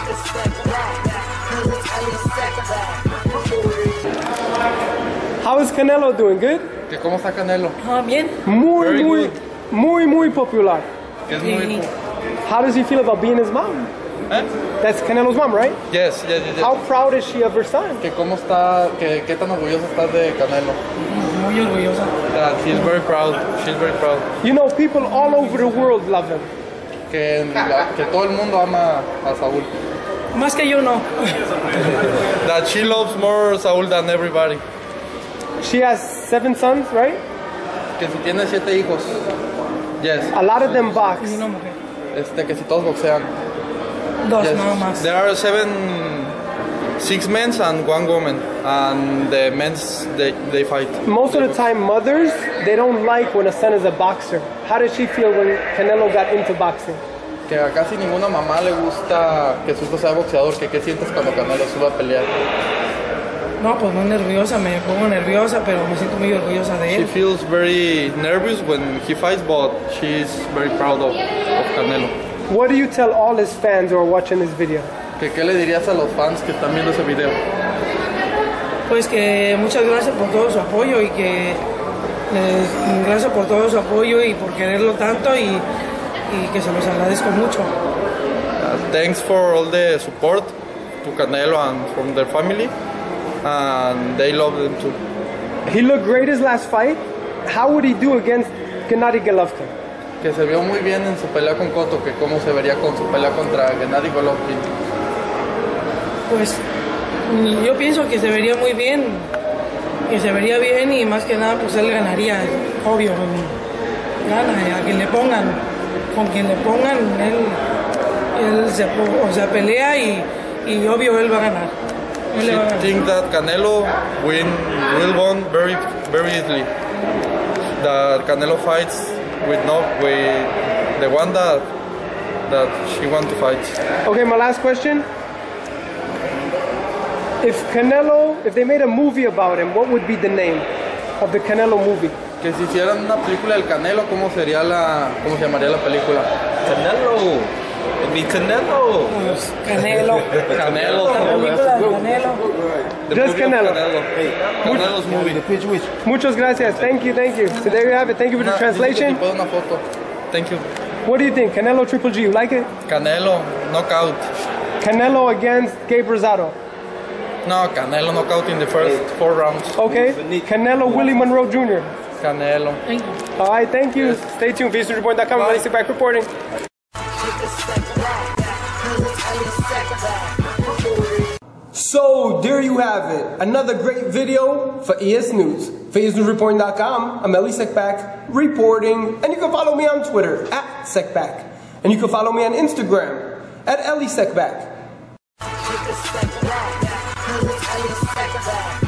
How is Canelo doing? Good? ¿Cómo está Canelo? Bien. Muy popular. Que es muy... How does he feel about being his mom? That's Canelo's mom, right? Yes. How proud is she of her son? Que cómo está, qué tan orgullosa estás de Canelo. Muy orgullosa. She's very proud. She's very proud. You know, people all over the world love him. Que todo el mundo ama a Saúl. Más que yo no. That she loves more Saúl than everybody. She has 7 sons, right? Que si tiene 7 hijos. Yes. A lot of them box. Y una mujer. Que si todos boxean. Dos, Yes. nada más. There are 6 men and 1 woman, and the men they fight. Most of the time, mothers, they don't like when a son is a boxer. How did she feel when Canelo got into boxing? Que a casi ninguna mamá le gusta que su hijo sea boxeador. Que qué sientes cuando Canelo sube a pelear. No, pues muy nerviosa, me pongo nerviosa, pero me siento muy orgullosa de She él. feels very nervous when he fights, but she's very proud of Canelo. What do you tell all his fans who are watching this video? ¿Qué le dirías a los fans que están viendo ese video? Pues que muchas gracias por todo su apoyo y que gracias por todo su apoyo y por quererlo tanto y que se los agradezco mucho. Thanks for all the support to Canelo and from their family, and they love them too. He looked great his last fight. How would he do against Gennady Golovkin? Que se vio muy bien en su pelea con Cotto, que cómo se vería con su pelea contra Gennady Golovkin. Pues yo pienso que se vería muy bien, y más que nada pues él ganaría, obvio, gana, a quien le pongan, con quien le pongan, él pelea y obvio él va a ganar. I think that Canelo will win very easily. That Canelo fights with the one that she wants to fight. Okay, my last question. If they made a movie about him, what would be the name of the Canelo movie? Que si hicieran una película del Canelo, ¿cómo se llamaría la película? Canelo. It'd be Canelo. Pues, Canelo. Canelo. La película de Canelo. Just Canelo. Canelo's movie. Muchas gracias. Thank you. So there you have it. Thank you for the translation. Una foto. Thank you. What do you think? Canelo Triple G, you like it? Canelo, knockout. Canelo against Gabe Rosado. No, Canelo knockout in the first 4 rounds. Okay. Canelo Willie Monroe Jr. Canelo. Thank you. All right, thank you. Stay tuned. VSNewsReport.com. I'm Sit Back reporting. So there you have it. Another great video for ES News. For ESNewsReport.com, I'm Eli Sekback reporting. And you can follow me on Twitter at Sekback. And you can follow me on Instagram at Eli Sekback.